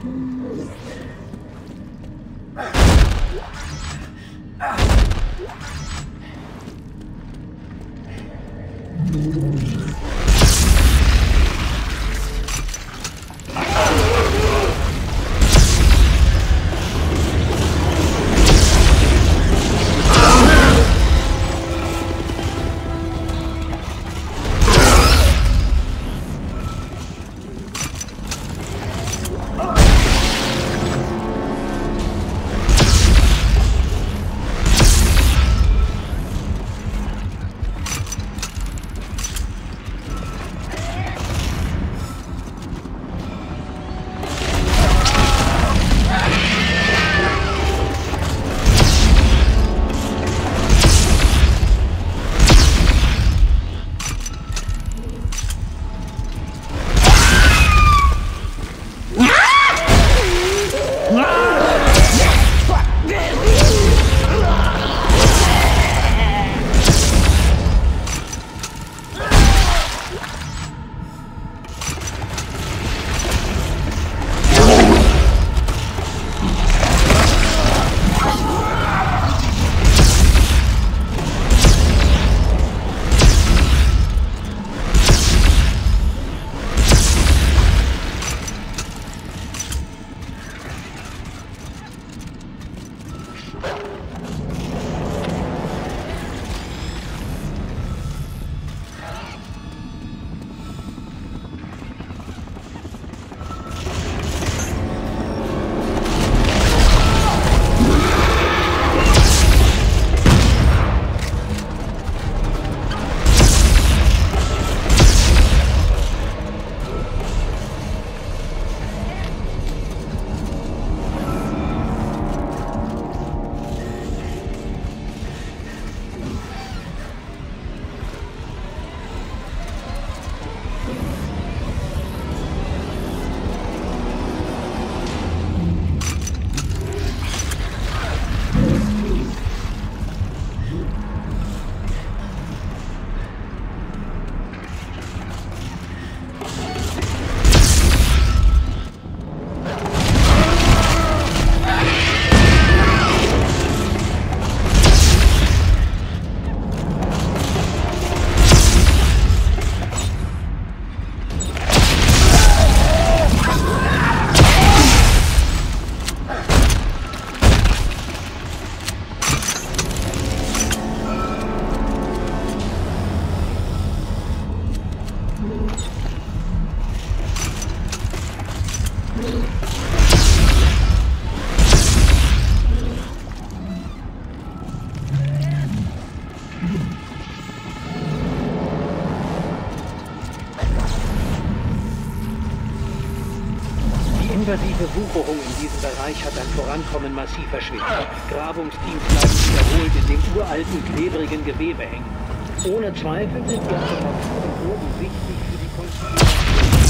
Invasive Wucherung in diesem Bereich hat ein Vorankommen massiv erschwert. Grabungsteams bleiben wiederholt in dem uralten, klebrigen Gewebe hängen. Ohne Zweifel sind die Artefakte Boden wichtig für die Konstruktion.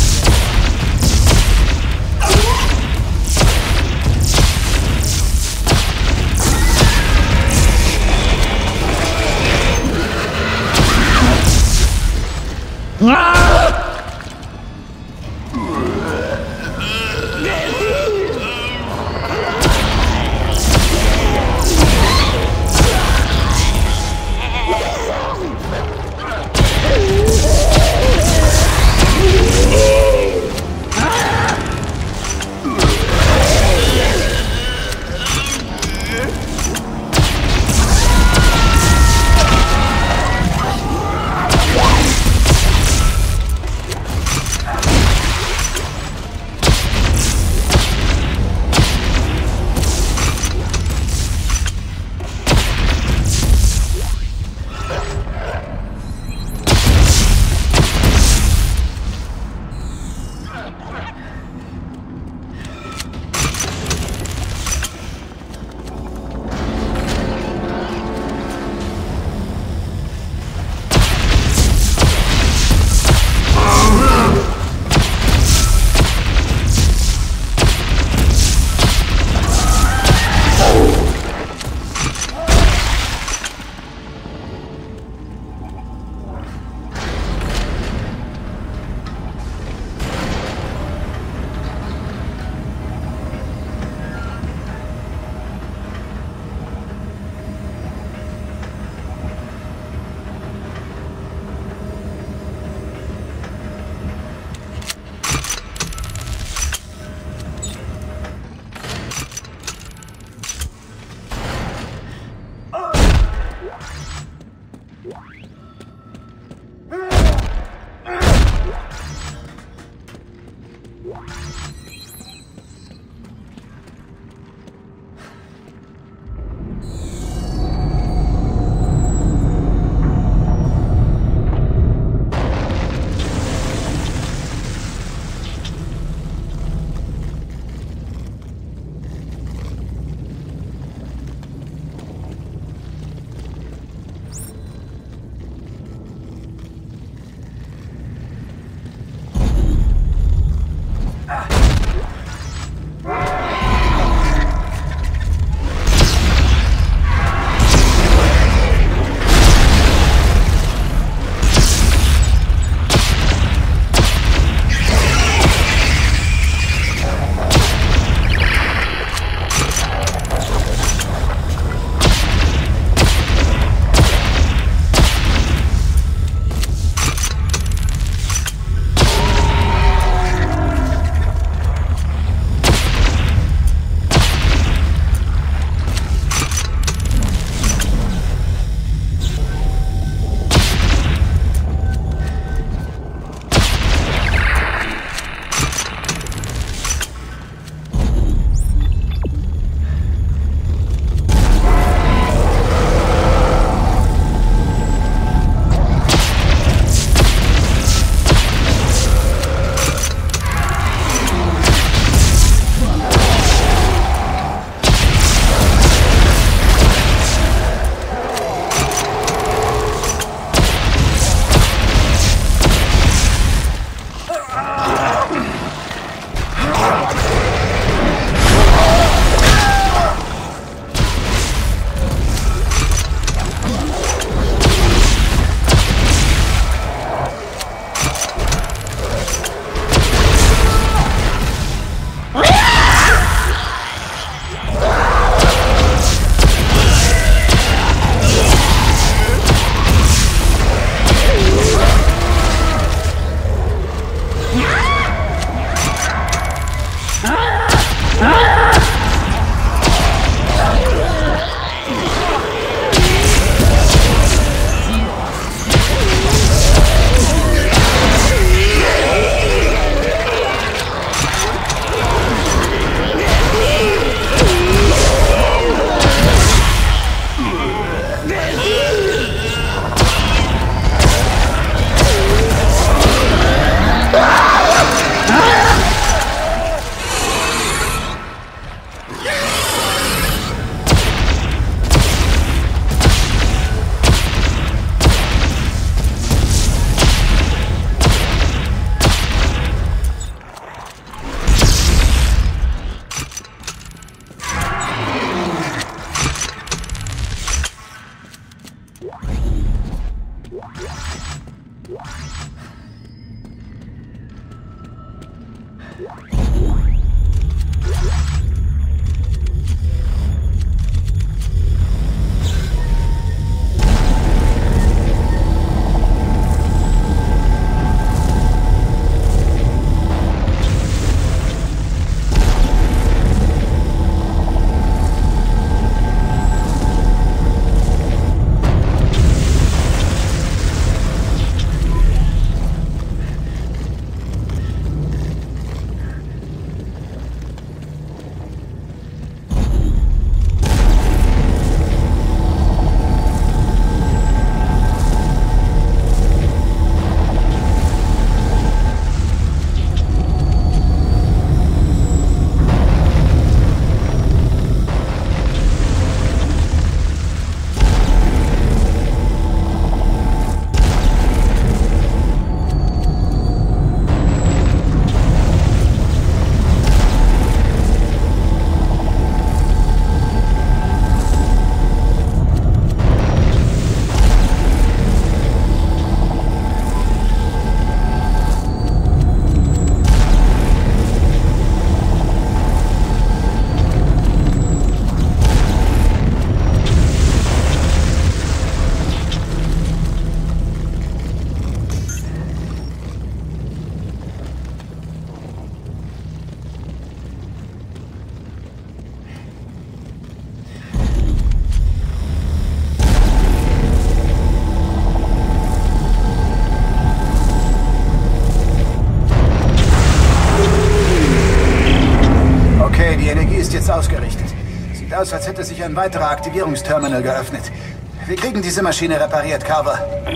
jetzt ausgerichtet. Sieht aus, als hätte sich ein weiterer Aktivierungsterminal geöffnet. Wir kriegen diese Maschine repariert, Carver.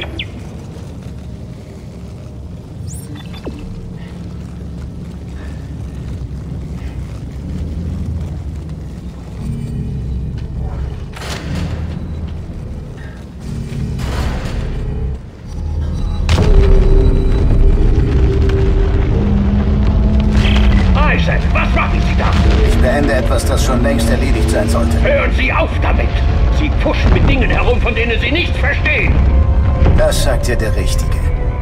Was machen Sie da? Ich beende etwas, das schon längst erledigt sein sollte. Hören Sie auf damit! Sie pfuschen mit Dingen herum, von denen Sie nichts verstehen! Das sagt ja der Richtige.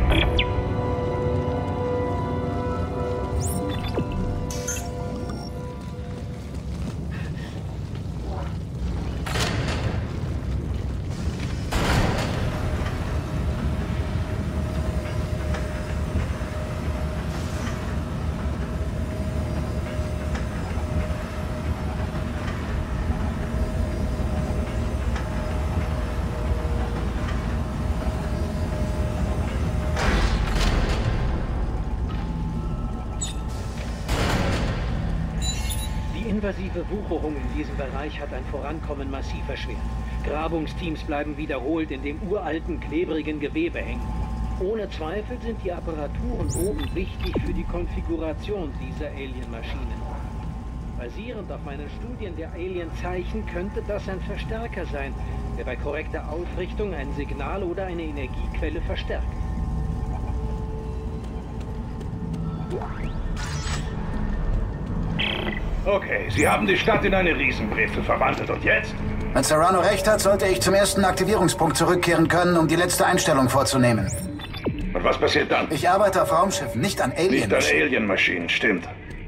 Die invasive Wucherung in diesem Bereich hat ein Vorankommen massiv erschwert. Grabungsteams bleiben wiederholt in dem uralten, klebrigen Gewebe hängen. Ohne Zweifel sind die Apparaturen oben wichtig für die Konfiguration dieser Alien-Maschinen. Basierend auf meinen Studien der Alien-Zeichen könnte das ein Verstärker sein, der bei korrekter Ausrichtung ein Signal oder eine Energiequelle verstärkt. Okay, Sie haben die Stadt in eine Riesenbrezel verwandelt und jetzt? Wenn Serrano recht hat, sollte ich zum ersten Aktivierungspunkt zurückkehren können, um die letzte Einstellung vorzunehmen. Und was passiert dann? Ich arbeite auf Raumschiffen, nicht an Alien. Nicht an Alien-Maschinen, stimmt.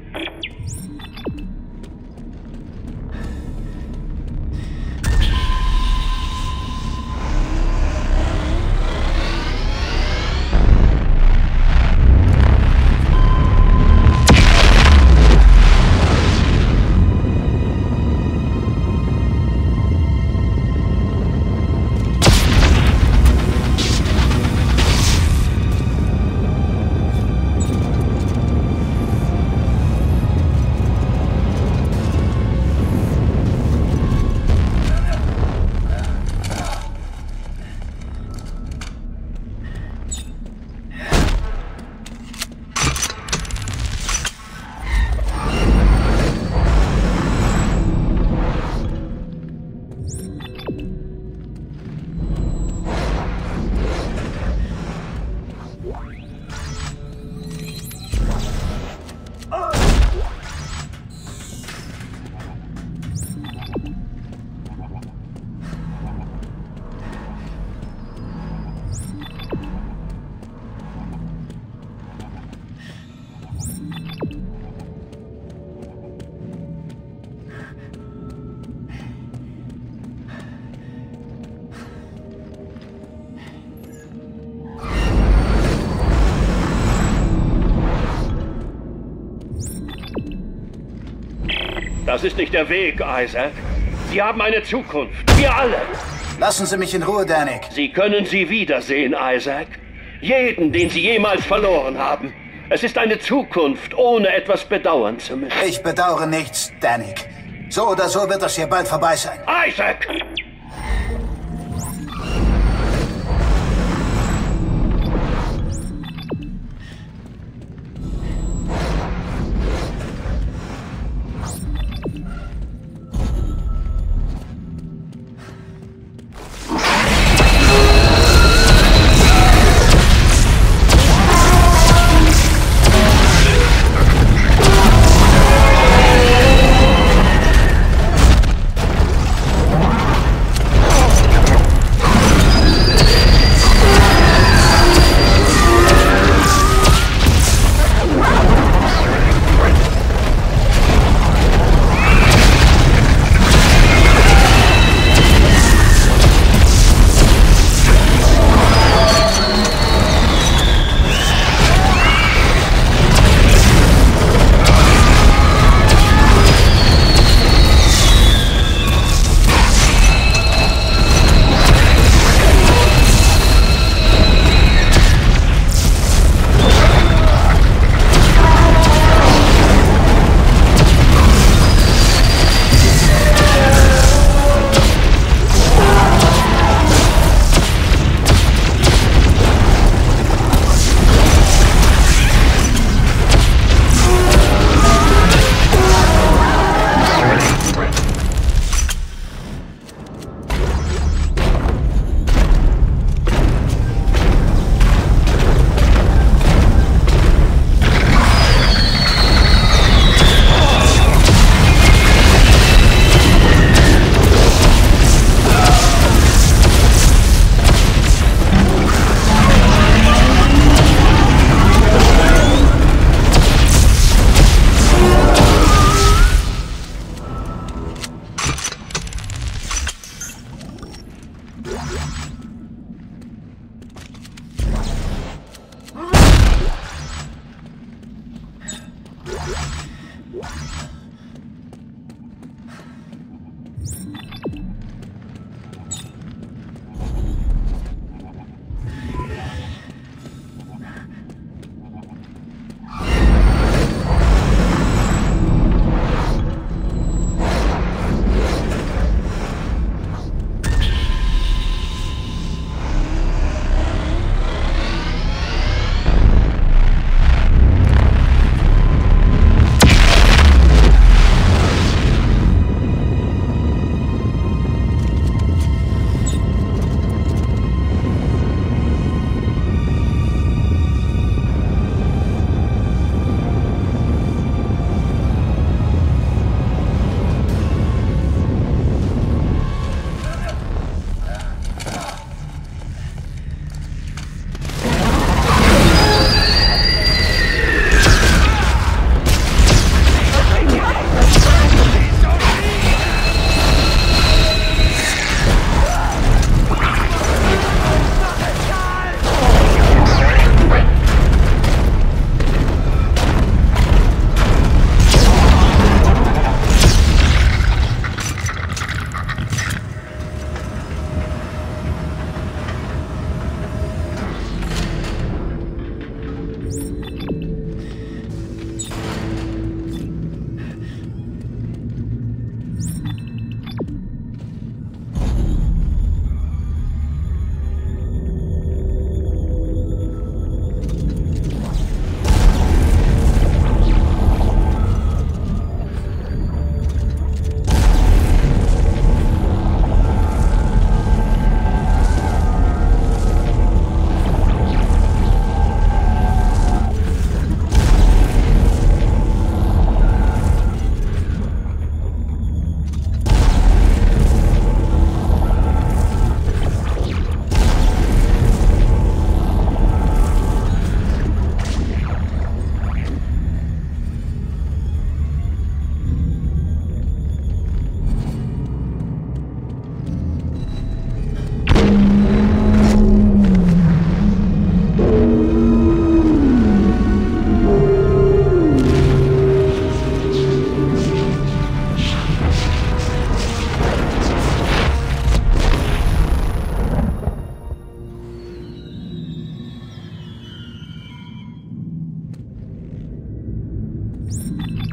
Das ist nicht der Weg, Isaac. Sie haben eine Zukunft. Wir alle. Lassen Sie mich in Ruhe, Danik. Sie können sie wiedersehen, Isaac. Jeden, den Sie jemals verloren haben. Es ist eine Zukunft, ohne etwas bedauern zu müssen. Ich bedauere nichts, Danik. So oder so wird das hier bald vorbei sein. Isaac!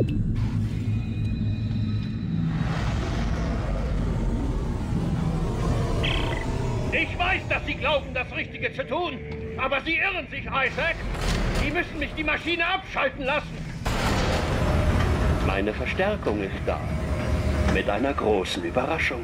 Ich weiß, dass Sie glauben, das Richtige zu tun. Aber Sie irren sich, Isaac. Sie müssen mich die Maschine abschalten lassen. Meine Verstärkung ist da. Mit einer großen Überraschung.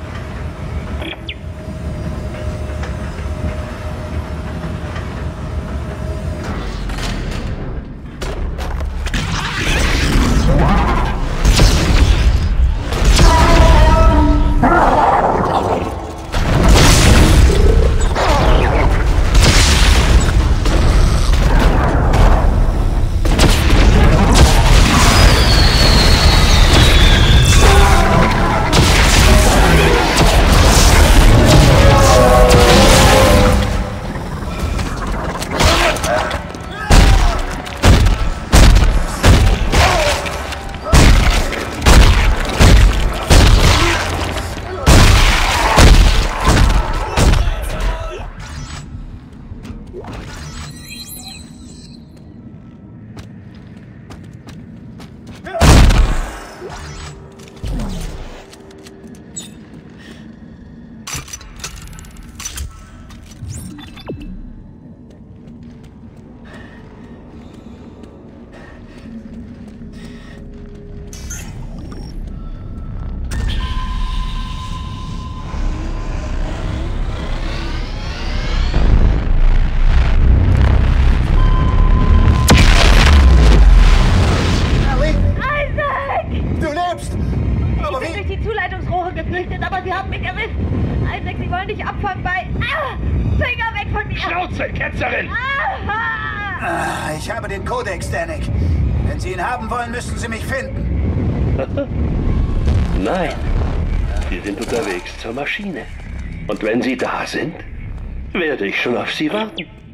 Geflüchtet, aber sie haben mich erwischt. Isaac, sie wollen dich abfangen bei... Finger weg von mir! Schnauze, Ketzerin! Ich habe den Kodex, Danik. Wenn Sie ihn haben wollen, müssen Sie mich finden. Nein, Sie sind unterwegs zur Maschine. Und wenn Sie da sind, werde ich schon auf Sie warten.